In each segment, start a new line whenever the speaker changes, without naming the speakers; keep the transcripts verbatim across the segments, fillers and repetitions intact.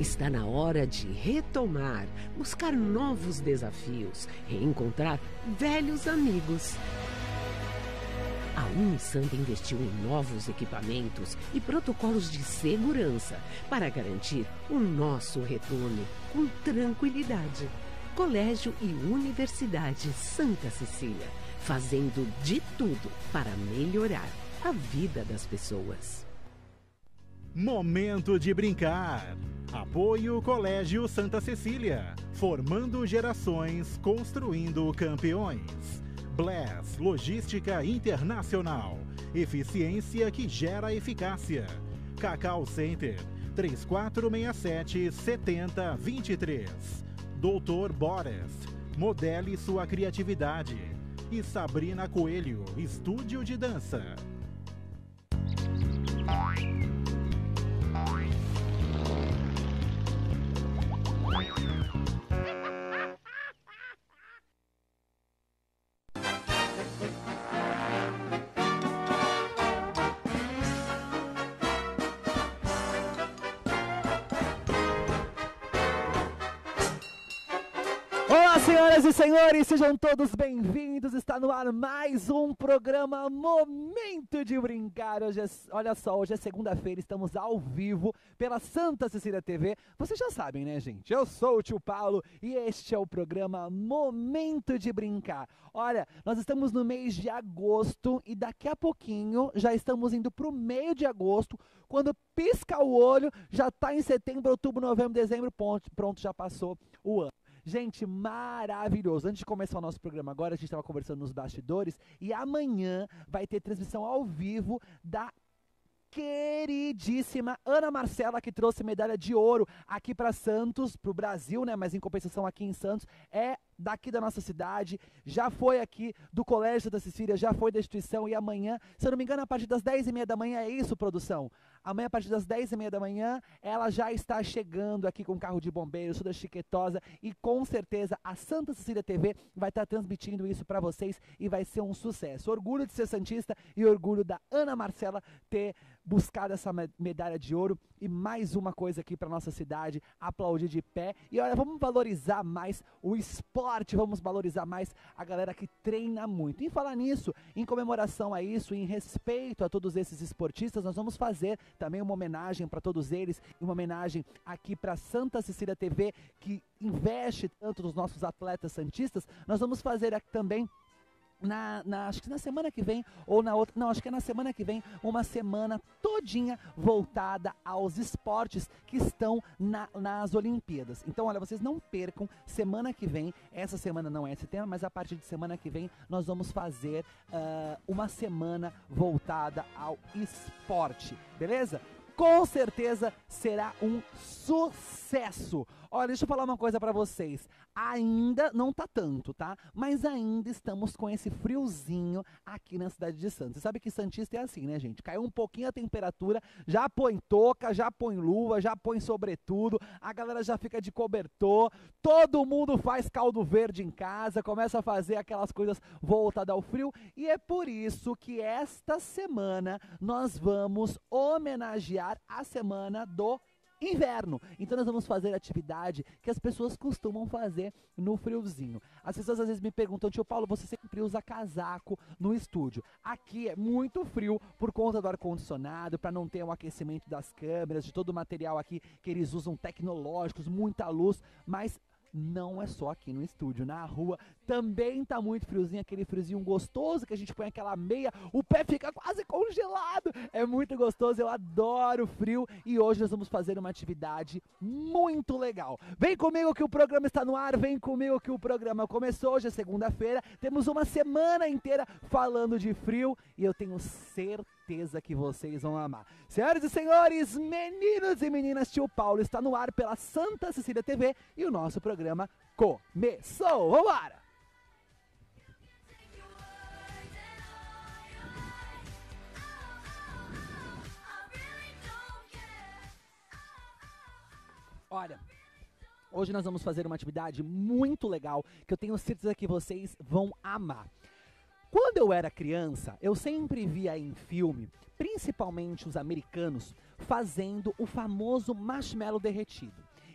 Está na hora de retomar, buscar novos desafios, reencontrar velhos amigos. A Unisanta investiu em novos equipamentos e protocolos de segurança para garantir o nosso retorno com tranquilidade. Colégio e Universidade Santa Cecília, fazendo de tudo para melhorar a vida das pessoas.
Momento de brincar. Apoio Colégio Santa Cecília, formando gerações, construindo campeões. Bless Logística Internacional, eficiência que gera eficácia. Cacau Center, três quatro seis sete, sete zero dois três. doutor Boris, modele sua criatividade. E Sabrina Coelho, estúdio de dança.
Olá, senhoras e senhores, sejam todos bem-vindos. Está no ar mais um programa Momento de Brincar. Hoje é, olha só, hoje é segunda-feira, estamos ao vivo pela Santa Cecília T V. Vocês já sabem, né, gente? Eu sou o tio Paulo e este é o programa Momento de Brincar. Olha, nós estamos no mês de agosto e daqui a pouquinho já estamos indo para o meio de agosto. Quando pisca o olho, já está em setembro, outubro, novembro, dezembro, pronto, já passou o ano. Gente, maravilhoso. Antes de começar o nosso programa agora, a gente estava conversando nos bastidores e amanhã vai ter transmissão ao vivo da queridíssima Ana Marcela, que trouxe medalha de ouro aqui para Santos, para o Brasil, né? Mas em compensação aqui em Santos, é daqui da nossa cidade, já foi aqui do Colégio da Cecília, já foi da instituição e amanhã, se eu não me engano, a partir das dez e meia da manhã, é isso, produção? Amanhã, a partir das dez e meia da manhã, ela já está chegando aqui com o carro de bombeiros, toda chiquetosa e com certeza a Santa Cecília T V vai estar transmitindo isso para vocês e vai ser um sucesso. Orgulho de ser santista e orgulho da Ana Marcela ter buscado essa medalha de ouro e mais uma coisa aqui para nossa cidade, aplaudir de pé. E olha, vamos valorizar mais o esporte, vamos valorizar mais a galera que treina muito. E falar nisso, em comemoração a isso, em respeito a todos esses esportistas, nós vamos fazer também uma homenagem para todos eles, uma homenagem aqui para Santa Cecília T V, que investe tanto nos nossos atletas santistas. Nós vamos fazer aqui também Na, na, acho que na semana que vem, ou na outra, não, acho que é na semana que vem, uma semana todinha voltada aos esportes que estão na, nas Olimpíadas. Então, olha, vocês não percam, semana que vem, essa semana não é esse tema, mas a partir de semana que vem, nós vamos fazer uh, uma semana voltada ao esporte, beleza? Com certeza será um sucesso. Olha, deixa eu falar uma coisa pra vocês. Ainda não tá tanto, tá? Mas ainda estamos com esse friozinho aqui na cidade de Santos. Você sabe que santista é assim, né, gente? Caiu um pouquinho a temperatura, já põe touca, já põe luva, já põe sobretudo, a galera já fica de cobertor, todo mundo faz caldo verde em casa, começa a fazer aquelas coisas voltadas ao frio, e é por isso que esta semana nós vamos homenagear a semana do inverno. Então nós vamos fazer atividade que as pessoas costumam fazer no friozinho. As pessoas às vezes me perguntam: tio Paulo, você sempre usa casaco no estúdio? Aqui é muito frio por conta do ar-condicionado, para não ter um aquecimento das câmeras, de todo o material aqui que eles usam tecnológicos, muita luz, mas não é só aqui no estúdio, na rua também tá muito friozinho, aquele friozinho gostoso que a gente põe aquela meia, o pé fica quase congelado, é muito gostoso, eu adoro frio e hoje nós vamos fazer uma atividade muito legal. Vem comigo que o programa está no ar, vem comigo que o programa começou, hoje é segunda-feira, temos uma semana inteira falando de frio e eu tenho certeza que vocês vão amar. Senhoras e senhores, meninos e meninas, tio Paulo está no ar pela Santa Cecília T V e o nosso programa começou. Vambora! Olha, hoje nós vamos fazer uma atividade muito legal que eu tenho certeza que vocês vão amar. Quando eu era criança, eu sempre via em filme, principalmente os americanos, fazendo o famoso marshmallow derretido.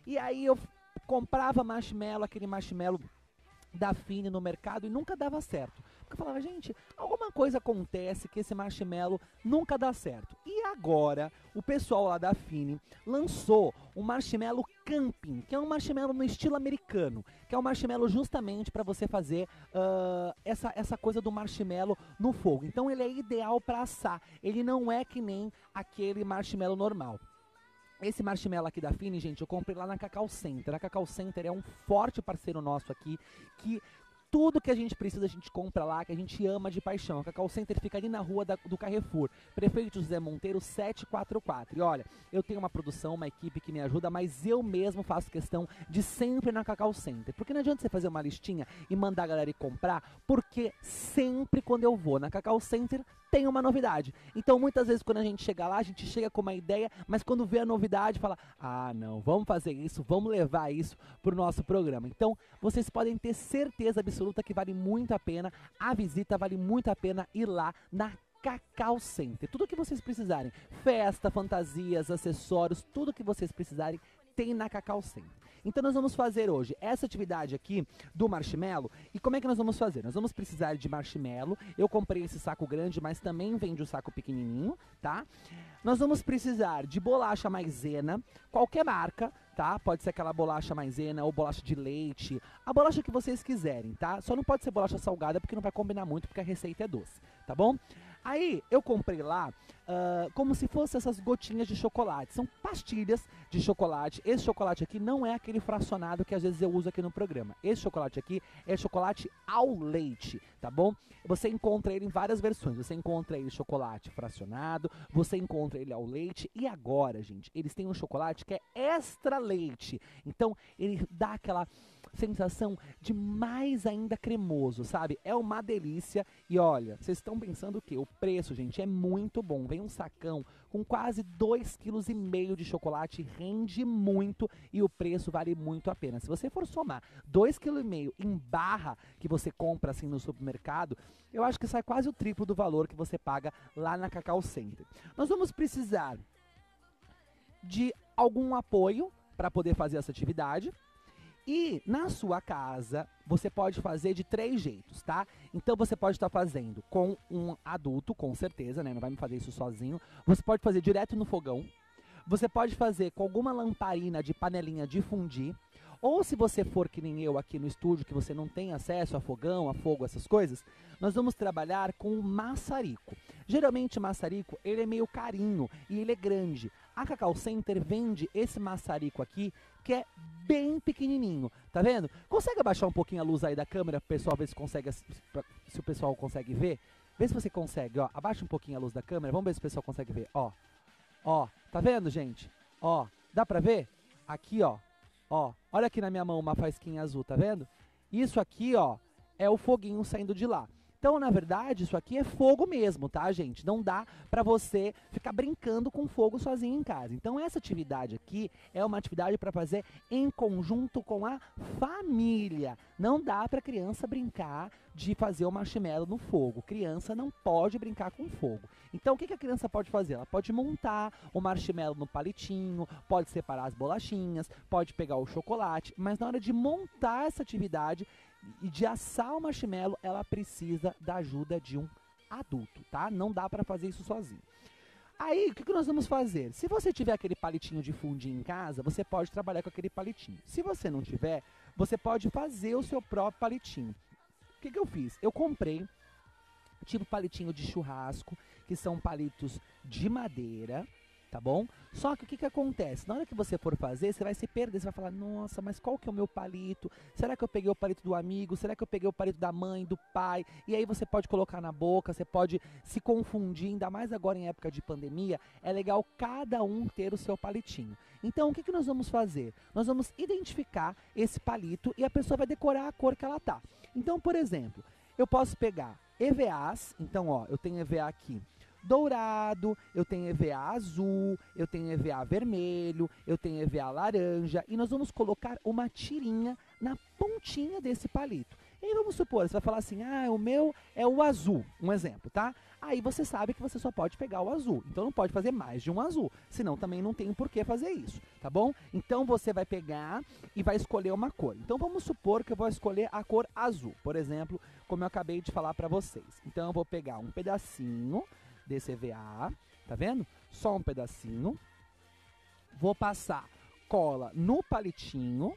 E aí eu comprava marshmallow, aquele marshmallow da Fini no mercado e nunca dava certo. Porque eu falava, gente, alguma coisa acontece que esse marshmallow nunca dá certo. E agora, o pessoal lá da Fini lançou um marshmallow camping, que é um marshmallow no estilo americano, que é um marshmallow justamente para você fazer uh, essa, essa coisa do marshmallow no fogo. Então ele é ideal para assar, ele não é que nem aquele marshmallow normal. Esse marshmallow aqui da Fini, gente, eu comprei lá na Cacau Center. A Cacau Center é um forte parceiro nosso aqui, que tudo que a gente precisa a gente compra lá, que a gente ama de paixão. A Cacau Center fica ali na rua da, do Carrefour, Prefeito José Monteiro setecentos e quarenta e quatro. E olha, eu tenho uma produção, uma equipe que me ajuda, mas eu mesmo faço questão de sempre ir na Cacau Center. Porque não adianta você fazer uma listinha e mandar a galera ir comprar, porque sempre quando eu vou na Cacau Center tem uma novidade. Então muitas vezes quando a gente chega lá, a gente chega com uma ideia, mas quando vê a novidade fala, ah não, vamos fazer isso, vamos levar isso pro nosso programa. Então vocês podem ter certeza absoluta que vale muito a pena, a visita vale muito a pena ir lá na Cacau Center. Tudo que vocês precisarem, festa, fantasias, acessórios, tudo que vocês precisarem tem na Cacau Center. Então nós vamos fazer hoje essa atividade aqui do marshmallow. E como é que nós vamos fazer? Nós vamos precisar de marshmallow. Eu comprei esse saco grande, mas também vende o saco pequenininho, tá? Nós vamos precisar de bolacha maisena, qualquer marca, tá? Pode ser aquela bolacha maisena ou bolacha de leite, a bolacha que vocês quiserem, tá? Só não pode ser bolacha salgada porque não vai combinar muito, porque a receita é doce, tá bom? Aí eu comprei lá uh, como se fossem essas gotinhas de chocolate. São pastilhas de chocolate. Esse chocolate aqui não é aquele fracionado que às vezes eu uso aqui no programa. Esse chocolate aqui é chocolate ao leite, tá bom? Você encontra ele em várias versões. Você encontra ele chocolate fracionado, você encontra ele ao leite. E agora, gente, eles têm um chocolate que é extra leite. Então ele dá aquela sensação de mais ainda cremoso, sabe? É uma delícia. E olha, vocês estão pensando o quê? O preço, gente, é muito bom. Vem um sacão com quase dois vírgula cinco quilos de chocolate, rende muito e o preço vale muito a pena. Se você for somar dois vírgula cinco quilos em barra que você compra assim no supermercado, eu acho que sai quase o triplo do valor que você paga lá na Cacau Center. Nós vamos precisar de algum apoio para poder fazer essa atividade. E na sua casa, você pode fazer de três jeitos, tá? Então você pode estar fazendo com um adulto, com certeza, né? Não vai me fazer isso sozinho. Você pode fazer direto no fogão. Você pode fazer com alguma lamparina de panelinha de fundir. Ou se você for que nem eu aqui no estúdio, que você não tem acesso a fogão, a fogo, essas coisas, nós vamos trabalhar com o maçarico. Geralmente o maçarico, ele é meio carinho e ele é grande. A Cacau Center vende esse maçarico aqui, que é bem pequenininho, tá vendo? Consegue abaixar um pouquinho a luz aí da câmera, pro pessoal ver se consegue, se o pessoal consegue ver? Vê se você consegue, ó, abaixa um pouquinho a luz da câmera, vamos ver se o pessoal consegue ver, ó. Ó, tá vendo, gente? Ó, dá pra ver? Aqui, ó. Ó, olha aqui na minha mão uma faisquinha azul, tá vendo? Isso aqui, ó, é o foguinho saindo de lá. Então, na verdade, isso aqui é fogo mesmo, tá, gente? Não dá pra você ficar brincando com fogo sozinho em casa. Então, essa atividade aqui é uma atividade para fazer em conjunto com a família. Não dá pra criança brincar de fazer o marshmallow no fogo. Criança não pode brincar com fogo. Então, o que que a criança pode fazer? Ela pode montar o marshmallow no palitinho, pode separar as bolachinhas, pode pegar o chocolate, mas na hora de montar essa atividade e de assar o marshmallow, ela precisa da ajuda de um adulto, tá? Não dá pra fazer isso sozinho. Aí, o que que nós vamos fazer? Se você tiver aquele palitinho de fundir em casa, você pode trabalhar com aquele palitinho. Se você não tiver, você pode fazer o seu próprio palitinho. O que que eu fiz? Eu comprei tipo palitinho de churrasco, que são palitos de madeira, tá bom? Só que o que que acontece? Na hora que você for fazer, você vai se perder, você vai falar, nossa, mas qual que é o meu palito? Será que eu peguei o palito do amigo? Será que eu peguei o palito da mãe, do pai? E aí você pode colocar na boca, você pode se confundir, ainda mais agora em época de pandemia, é legal cada um ter o seu palitinho. Então, o que que nós vamos fazer? Nós vamos identificar esse palito e a pessoa vai decorar a cor que ela tá. Então, por exemplo, eu posso pegar E V As, então, ó, eu tenho E V A aqui dourado, eu tenho E V A azul, eu tenho E V A vermelho, eu tenho E V A laranja, e nós vamos colocar uma tirinha na pontinha desse palito. E aí vamos supor, você vai falar assim, ah, o meu é o azul, um exemplo, tá? Aí você sabe que você só pode pegar o azul, então não pode fazer mais de um azul, senão também não tem por que fazer isso, tá bom? Então você vai pegar e vai escolher uma cor. Então vamos supor que eu vou escolher a cor azul, por exemplo, como eu acabei de falar pra vocês. Então eu vou pegar um pedacinho desse E V A, tá vendo? Só um pedacinho. Vou passar cola no palitinho.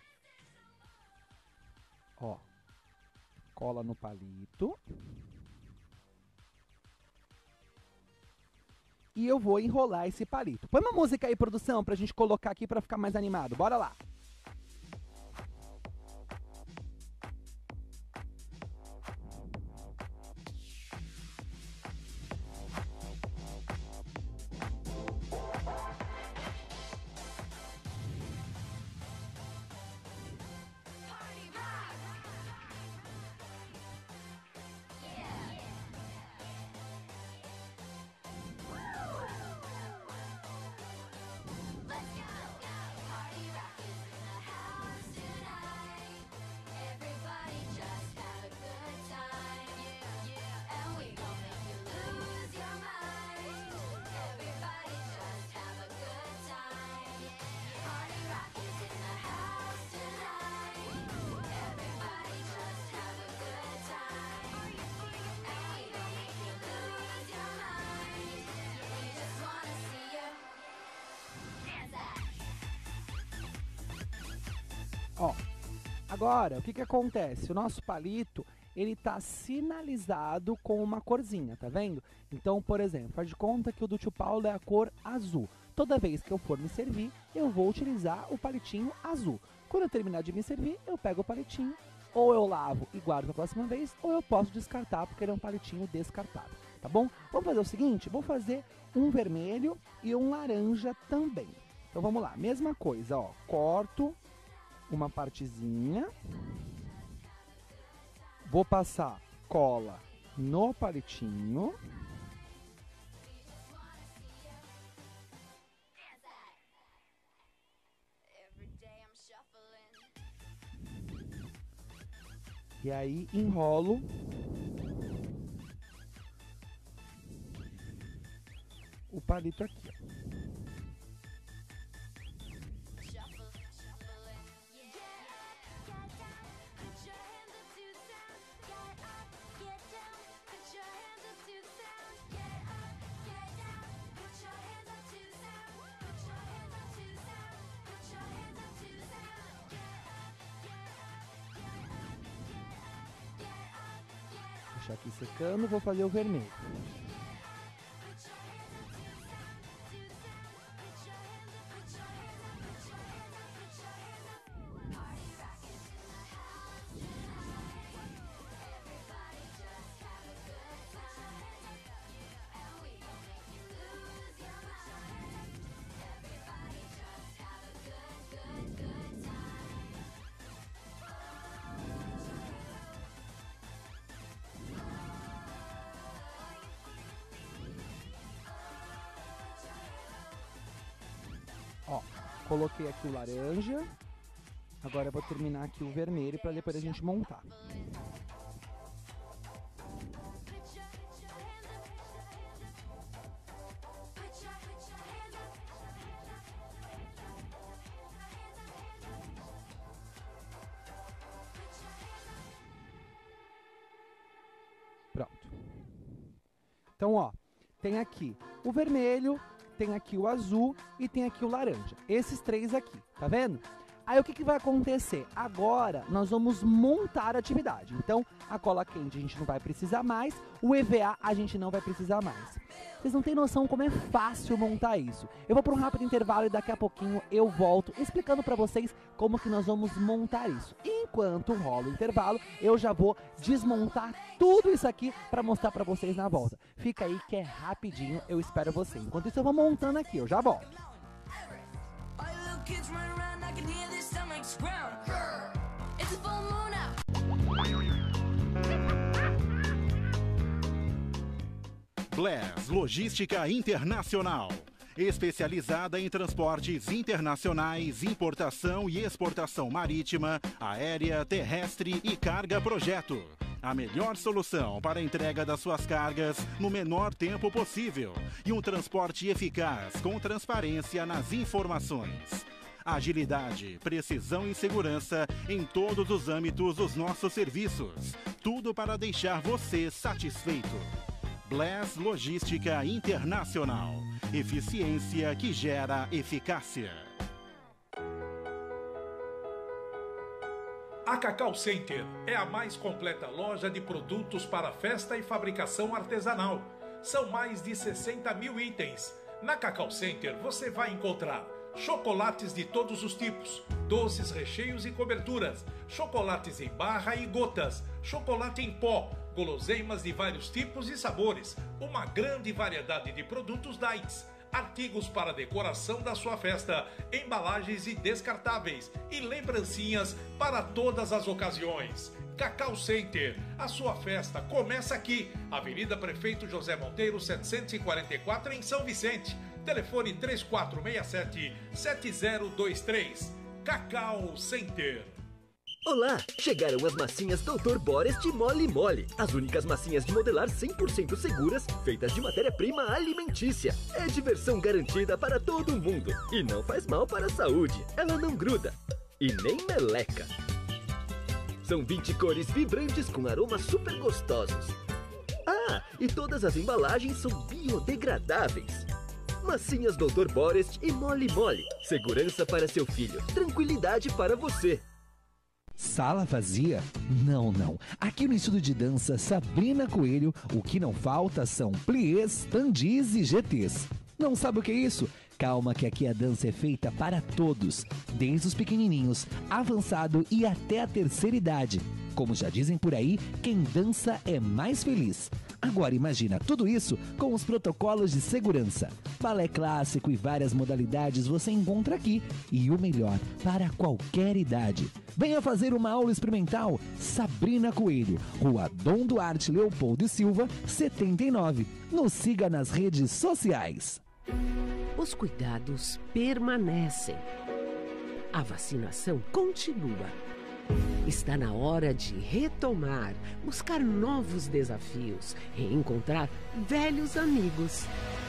Ó, cola no palito. E eu vou enrolar esse palito. Põe uma música aí, produção, pra gente colocar aqui pra ficar mais animado. Bora lá. Ó, agora, o que que acontece? O nosso palito, ele tá sinalizado com uma corzinha, tá vendo? Então, por exemplo, faz de conta que o do tio Paulo é a cor azul. Toda vez que eu for me servir, eu vou utilizar o palitinho azul. Quando eu terminar de me servir, eu pego o palitinho, ou eu lavo e guardo para a próxima vez, ou eu posso descartar, porque ele é um palitinho descartável, tá bom? Vamos fazer o seguinte, vou fazer um vermelho e um laranja também. Então vamos lá, mesma coisa, ó, corto uma partezinha, vou passar cola no palitinho, e aí enrolo o palito aqui, ó. Deixar aqui secando, vou fazer o vermelho. Ó, coloquei aqui o laranja, agora eu vou terminar aqui o vermelho para depois a gente montar. Pronto. Então, ó, tem aqui o vermelho, tem aqui o azul e tem aqui o laranja. Esses três aqui, tá vendo? Aí o que que vai acontecer? Agora nós vamos montar a atividade. Então, a cola quente a gente não vai precisar mais, o E V A a gente não vai precisar mais. Vocês não têm noção como é fácil montar isso. Eu vou para um rápido intervalo e daqui a pouquinho eu volto explicando para vocês como que nós vamos montar isso. Enquanto rola o intervalo, eu já vou desmontar tudo isso aqui para mostrar para vocês na volta. Fica aí que é rapidinho, eu espero você. Enquanto isso eu vou montando aqui, eu já volto.
Bless Logística Internacional. Especializada em transportes internacionais, importação e exportação marítima, aérea, terrestre e carga projeto. A melhor solução para a entrega das suas cargas no menor tempo possível e um transporte eficaz com transparência nas informações. Agilidade, precisão e segurança em todos os âmbitos dos nossos serviços. Tudo para deixar você satisfeito. Bless Logística Internacional. Eficiência que gera eficácia.
A Cacau Center é a mais completa loja de produtos para festa e fabricação artesanal. São mais de sessenta mil itens. Na Cacau Center você vai encontrar chocolates de todos os tipos, doces, recheios e coberturas, chocolates em barra e gotas, chocolate em pó, guloseimas de vários tipos e sabores, uma grande variedade de produtos diets, artigos para decoração da sua festa, embalagens e descartáveis e lembrancinhas para todas as ocasiões. Cacau Center, a sua festa começa aqui, Avenida Prefeito José Monteiro, setecentos e quarenta e quatro, em São Vicente. Telefone três quatro seis sete, sete zero dois três. Cacau Center.
Olá! Chegaram as massinhas doutor Boris de Mole Mole. As únicas massinhas de modelar cem por cento seguras, feitas de matéria-prima alimentícia. É diversão garantida para todo mundo. E não faz mal para a saúde. Ela não gruda. E nem meleca. São vinte cores vibrantes com aromas super gostosos. Ah, e todas as embalagens são biodegradáveis. Massinhas doutor Boris e Mole Mole. Segurança para seu filho. Tranquilidade para você.
Sala vazia? Não, não. Aqui no Estúdio de Dança Sabrina Coelho, o que não falta são pliés, tandis e G Tês. Não sabe o que é isso? Calma que aqui a dança é feita para todos, desde os pequenininhos, avançado e até a terceira idade. Como já dizem por aí, quem dança é mais feliz. Agora imagina tudo isso com os protocolos de segurança. Balé clássico e várias modalidades você encontra aqui. E o melhor, para qualquer idade. Venha fazer uma aula experimental. Sabrina Coelho, Rua Dom Duarte Leopoldo e Silva, setenta e nove. Nos siga nas redes sociais.
Os cuidados permanecem. A vacinação continua. Está na hora de retomar, buscar novos desafios, reencontrar velhos amigos.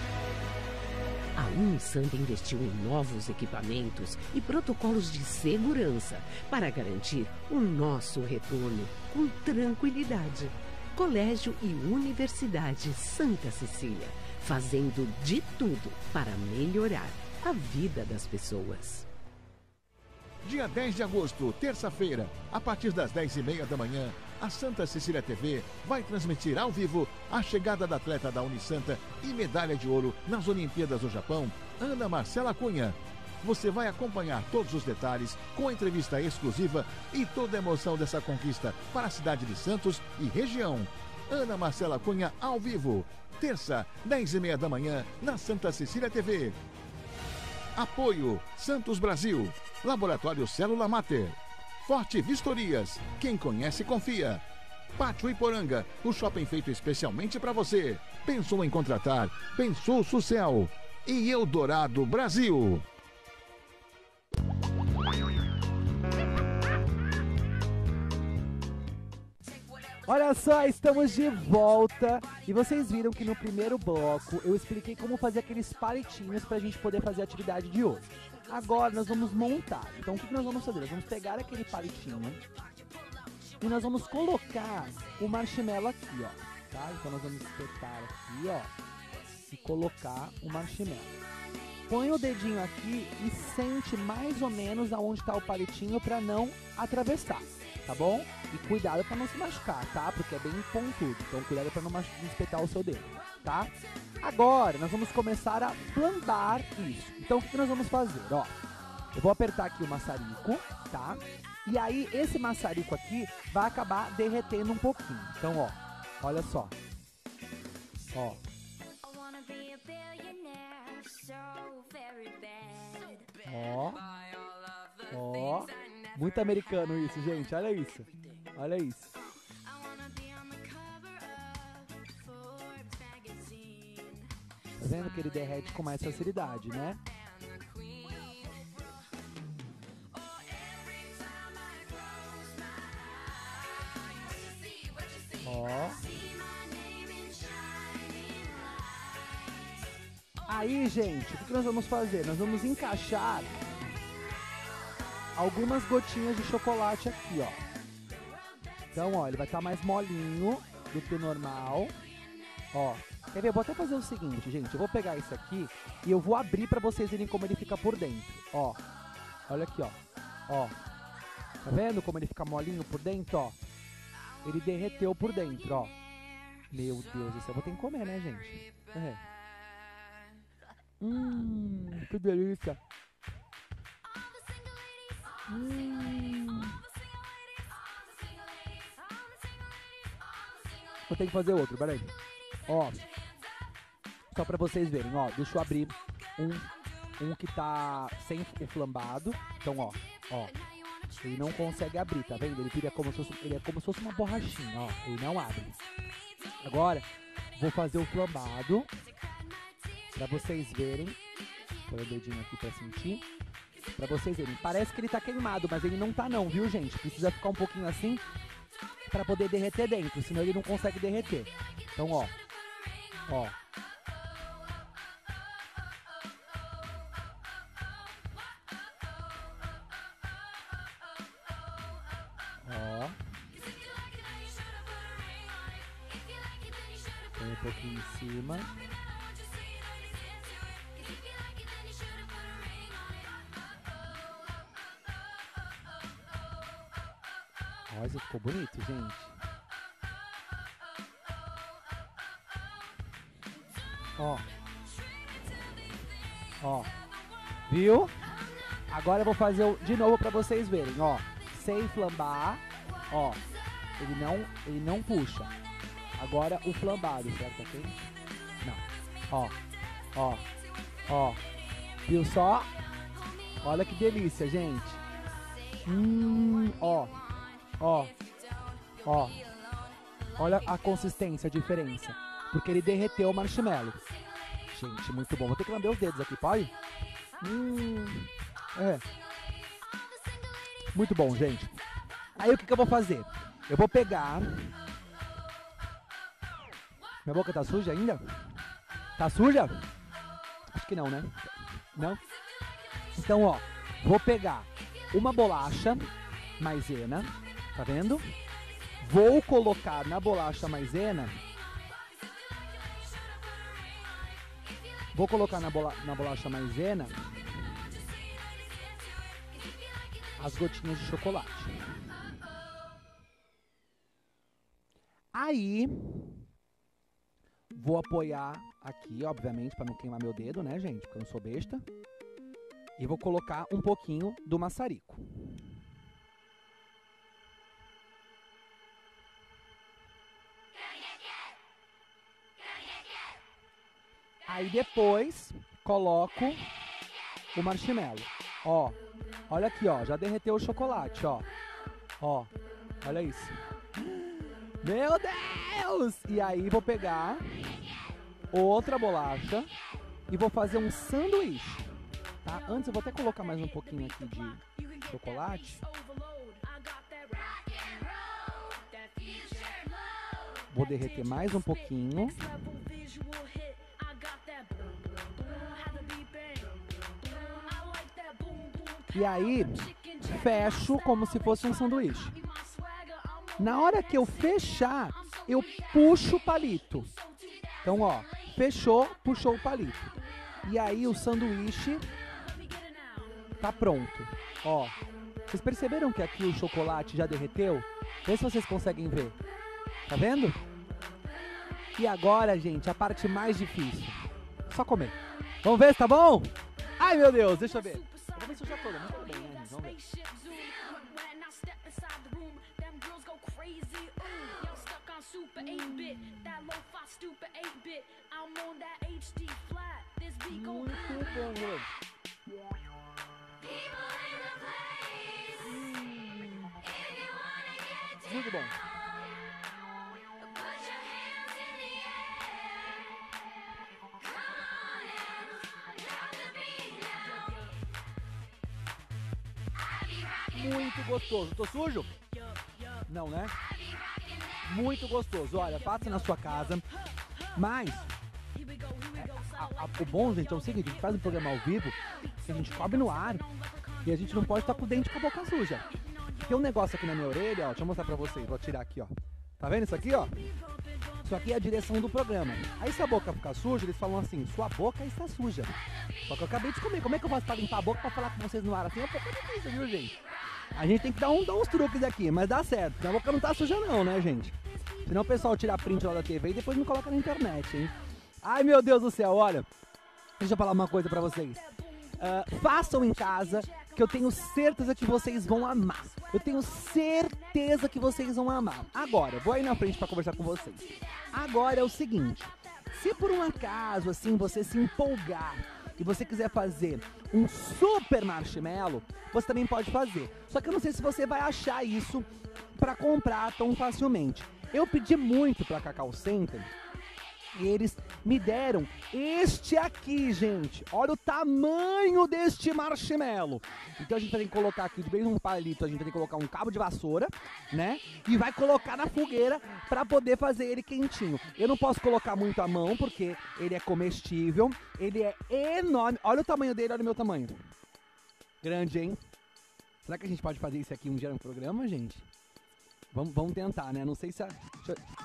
A Unisanta investiu em novos equipamentos e protocolos de segurança para garantir o nosso retorno com tranquilidade. Colégio e Universidade Santa Cecília, fazendo de tudo para melhorar a vida das pessoas.
Dia dez de agosto, terça-feira, a partir das dez e meia da manhã, a Santa Cecília T V vai transmitir ao vivo a chegada da atleta da Unisanta e medalha de ouro nas Olimpíadas do Japão, Ana Marcela Cunha. Você vai acompanhar todos os detalhes com a entrevista exclusiva e toda a emoção dessa conquista para a cidade de Santos e região. Ana Marcela Cunha ao vivo, terça, dez e meia da manhã, na Santa Cecília T V. Apoio Santos Brasil, Laboratório Célula Mater, Forte Vistorias, quem conhece confia. Pátio Iporanga, o shopping feito especialmente para você. Pensou em contratar? Pensou Sucel. E Eldorado Brasil.
Olha só, estamos de volta e vocês viram que no primeiro bloco eu expliquei como fazer aqueles palitinhos pra gente poder fazer a atividade de hoje. Agora nós vamos montar. Então o que nós vamos fazer? Nós vamos pegar aquele palitinho e nós vamos colocar o marshmallow aqui, ó. Tá? Então nós vamos espetar aqui, ó, e colocar o marshmallow. Põe o dedinho aqui e sente mais ou menos aonde está o palitinho pra não atravessar. Tá bom? E cuidado para não se machucar, tá? Porque é bem pontudo. Então cuidado para não espetar o seu dedo, tá? Agora nós vamos começar a flambar isso. Então o que nós vamos fazer? Ó, eu vou apertar aqui o maçarico, tá? E aí esse maçarico aqui vai acabar derretendo um pouquinho. Então, ó, olha só. Ó. Ó. Ó. Muito americano isso, gente. Olha isso. Olha isso. vendo que ele derrete com mais facilidade, né? Ó. Aí, gente, o que nós vamos fazer? Nós vamos encaixar algumas gotinhas de chocolate aqui, ó. Então, ó, ele vai estar mais molinho do que o normal. Ó, quer ver? Eu vou até fazer o seguinte, gente. Eu vou pegar isso aqui e eu vou abrir pra vocês verem como ele fica por dentro. Ó, olha aqui, ó. Ó, tá vendo como ele fica molinho por dentro, ó? Ele derreteu por dentro, ó. Meu Deus, isso eu vou ter que comer, né, gente? É. Hum, que delícia. Hum. Eu tenho que fazer outro, peraí. Ó, só pra vocês verem, ó. Deixa eu abrir um, um que tá sem o flambado. Então, ó, ó. Ele não consegue abrir, tá vendo? Ele vira como se fosse, ele é como se fosse uma borrachinha, ó. Ele não abre. Agora, vou fazer o flambado. Pra vocês verem. Põe o dedinho aqui pra sentir. Pra vocês verem. Parece que ele tá queimado, mas ele não tá não, viu, gente? Precisa ficar um pouquinho assim pra poder derreter dentro, senão ele não consegue derreter. Então, ó. Ó. Ó. Põe um pouquinho em cima. Olha, ficou bonito, gente. Ó. Ó. Viu? Agora eu vou fazer o, de novo pra vocês verem, ó. Sem flambar. Ó. Ele não, ele não puxa. Agora o flambado, será que tá quente? Não. Ó. Ó. Ó. Viu só? Olha que delícia, gente. Hum, ó. Ó, ó, olha a consistência, a diferença. Porque ele derreteu o marshmallow. Gente, muito bom. Vou ter que lamber os dedos aqui, pode? Hum, é. Muito bom, gente. Aí o que, que eu vou fazer? Eu vou pegar... Minha boca tá suja ainda? Tá suja? Acho que não, né? Não? Então, ó, vou pegar uma bolacha maisena. Tá vendo? Vou colocar na bolacha maisena. Vou colocar na, bola, na bolacha maisena as gotinhas de chocolate. Aí vou apoiar aqui, obviamente, para não queimar meu dedo, né, gente? Porque eu não sou besta. E vou colocar um pouquinho do maçarico. Aí depois coloco o marshmallow. Ó, olha aqui, ó, já derreteu o chocolate, ó. Ó, olha isso. Meu Deus! E aí vou pegar outra bolacha e vou fazer um sanduíche, tá? Antes eu vou até colocar mais um pouquinho aqui de chocolate. Vou derreter mais um pouquinho. E aí, fecho como se fosse um sanduíche. Na hora que eu fechar, eu puxo o palito. Então, ó, fechou, puxou o palito. E aí o sanduíche tá pronto. Ó, vocês perceberam que aqui o chocolate já derreteu? Vê se vocês conseguem ver. Tá vendo? E agora, gente, a parte mais difícil. Só comer. Vamos ver se tá bom? Ai, meu Deus, deixa eu ver. Eu vou ver se eu já tô, mas tudo bem, né, gente? Vamos ver. Muito bom, gente. Muito bom. muito gostoso. Tô sujo? Não, né? Muito gostoso. Olha, faça na sua casa. Mas é, a, a, o bom, gente, é o seguinte, a gente faz um programa ao vivo, que a gente cobre no ar e a gente não pode estar com o dente com a boca suja. Tem um negócio aqui na minha orelha, ó, deixa eu mostrar pra vocês, vou tirar aqui, ó. Tá vendo isso aqui, ó? Isso aqui é a direção do programa. Aí se a boca ficar suja, eles falam assim, sua boca está suja. Só que eu acabei de comer, como é que eu faço pra limpar a boca pra falar com vocês no ar assim? É um pouco difícil, viu, gente? A gente tem que dar, um, dar uns truques aqui, mas dá certo, porque a boca não tá suja não, né, gente? Senão o pessoal tira print lá da T V e depois me coloca na internet, hein? Ai, meu Deus do céu, olha. Deixa eu falar uma coisa pra vocês. Uh, façam em casa, que eu tenho certeza que vocês vão amar. Eu tenho certeza que vocês vão amar. Agora, eu vou aí na frente pra conversar com vocês. Agora é o seguinte. Se por um acaso, assim, você se empolgar e você quiser fazer um super marshmallow, você também pode fazer. Só que eu não sei se você vai achar isso pra comprar tão facilmente. Eu pedi muito pra Cacau Center e eles me deram este aqui, gente. Olha o tamanho deste marshmallow. Então a gente tem que colocar aqui, de vez um palito, a gente tem que colocar um cabo de vassoura, né? E vai colocar na fogueira pra poder fazer ele quentinho. Eu não posso colocar muito a mão, porque ele é comestível. Ele é enorme. Olha o tamanho dele, olha o meu tamanho. Grande, hein? Será que a gente pode fazer isso aqui um dia no programa, gente? Vamos, vamos tentar, né? Não sei se a... Deixa eu...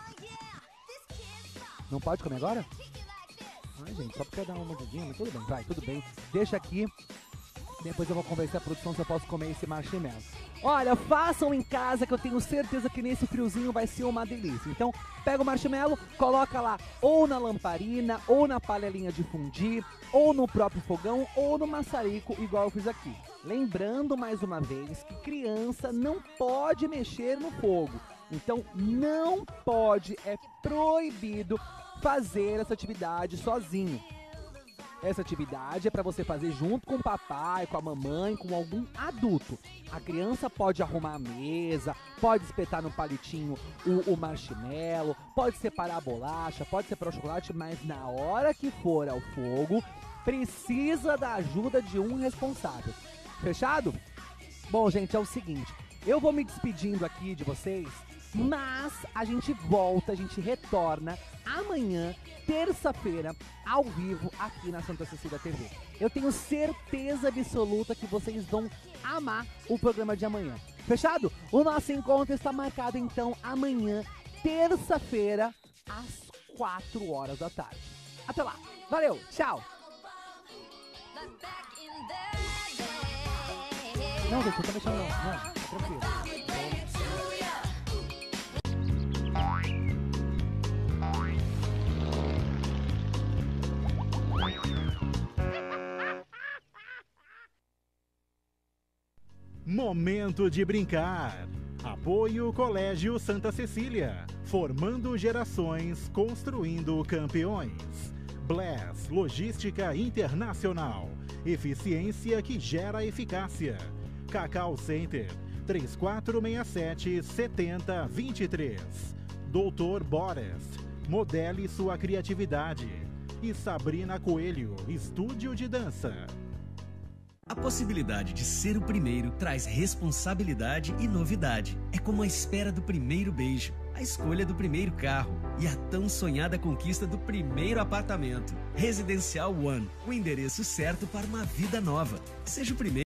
Não pode comer agora? Ai, gente, só porque eu dar uma mordidinha, mas tudo bem, vai, tudo bem. Deixa aqui, depois eu vou convencer a produção se eu posso comer esse marshmallow. Olha, façam em casa que eu tenho certeza que nesse friozinho vai ser uma delícia. Então, pega o marshmallow, coloca lá ou na lamparina, ou na panelinha de fundir, ou no próprio fogão, ou no maçarico, igual eu fiz aqui. Lembrando, mais uma vez, que criança não pode mexer no fogo. Então, não pode, é proibido fazer essa atividade sozinho. Essa atividade é para você fazer junto com o papai, com a mamãe, com algum adulto. A criança pode arrumar a mesa, pode espetar no palitinho o, o marshmallow, pode separar a bolacha, pode separar o chocolate, mas na hora que for ao fogo, precisa da ajuda de um responsável. Fechado? Bom, gente, é o seguinte, eu vou me despedindo aqui de vocês, mas a gente volta, a gente retorna amanhã, terça-feira, ao vivo, aqui na Santa Cecília T V. Eu tenho certeza absoluta que vocês vão amar o programa de amanhã. Fechado? O nosso encontro está marcado, então, amanhã, terça-feira, às quatro horas da tarde. Até lá. Valeu. Tchau. Não, deixa eu tô mexendo não. Não, tranquilo.
Momento de brincar. Apoio Colégio Santa Cecília. Formando gerações, construindo campeões. Bless Logística Internacional. Eficiência que gera eficácia. Cacau Center. três quatro seis sete, sete zero dois três. doutor Boris. Modele sua criatividade. E Sabrina Coelho. Estúdio de dança.
A possibilidade de ser o primeiro traz responsabilidade e novidade. É como a espera do primeiro beijo, a escolha do primeiro carro e a tão sonhada conquista do primeiro apartamento. Residencial One, o endereço certo para uma vida nova. Seja o primeiro.